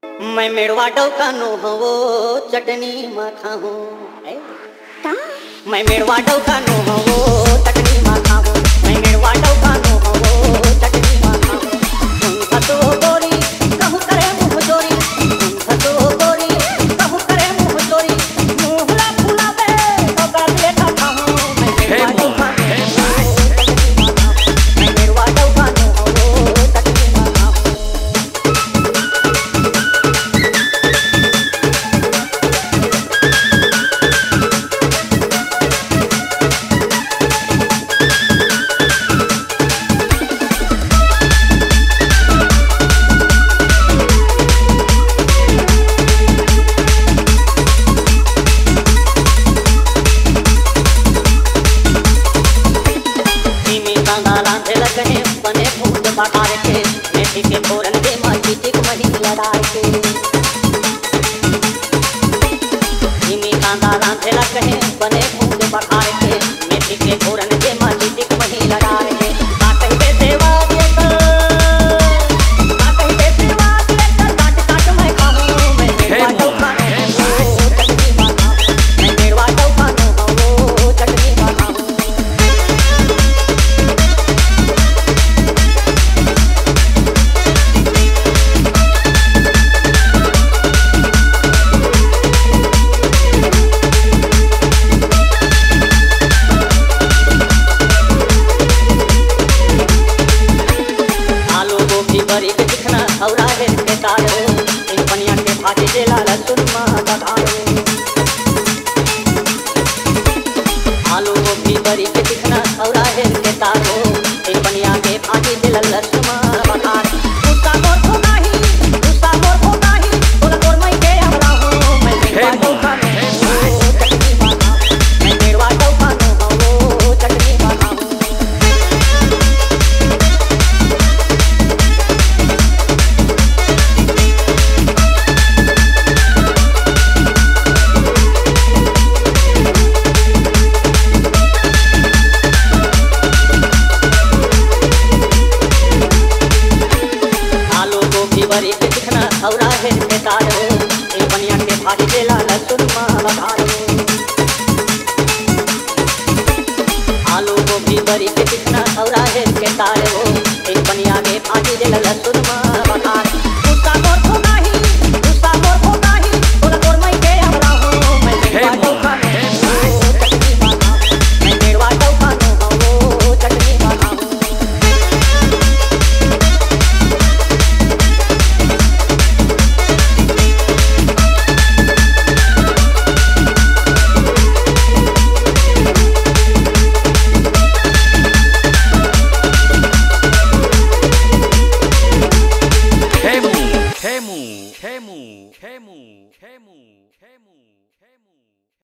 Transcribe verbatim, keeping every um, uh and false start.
मैं मेड़वा डौका नो हो चटनी मा खाऊं। का मैं मेड़वा डौका नो हो चटनी मा खाऊं। मैं मेड़वा डौका नो हो चटनी मा खाऊं। तुम खतो गोरी कहू करे मुँह चोरी। तुम खतो गोरी कहू करे मुँह चोरी। मुँहला फुलावे तो गाले का खाऊं। मैं मेड़वा डौका नो हो चटनी मा खाऊं। मैं मेड़वा डौका नो हो चटनी मा खाऊं। बने फूट पकार के मेथी के फोरन दे माची टिक मही लड़ा के धीमी कांदा रांधे लगे बने फूट पकार के मेथी के फोरन दे माची टिक मही लड़ा के काट पे सेवा दे काट पे सेवा दे काट काट मैं खाऊं। मैं मेड़वा डौका नो चटनी मा खाऊं। मैं मेड़वा डौका नो चटनी मा खाऊं। बरी के दिखना औरा है के तारो इन पनिया के भाजी जेला लहसुन मा दगारो। आलू गोभी बरी के दिखना औरा है के तारो इन पनिया के भाजी जेला लहसुन मा दगारो। गुस्सा मोर को नाही गुस्सा मोर को नाही तोला तोर मैं के हमरा हूं। मैं मेड़वा डौका नो चटनी मा खाऊं। मैं मेड़वा डौका नो चटनी मा खाऊं। बरी के दिखना औरा है के तारो इन पनिया के भाजी जेला लहसुन मा दगारो। आलू गोभी बरी के दिखना औरा है के तारो इन पनिया के भाजी जेला लहसुन मा दगारो। गुस्सा मोर को नाही गुस्सा मोर को नाही तोला तोर मैं के हमरा हूं। मैं मेड़वा डौका नो चटनी मा खाऊं। मैं मेड़वा डौका नो चटनी मा खाऊं। Khemu, khemu, khemu, khemu, khemu, khemu.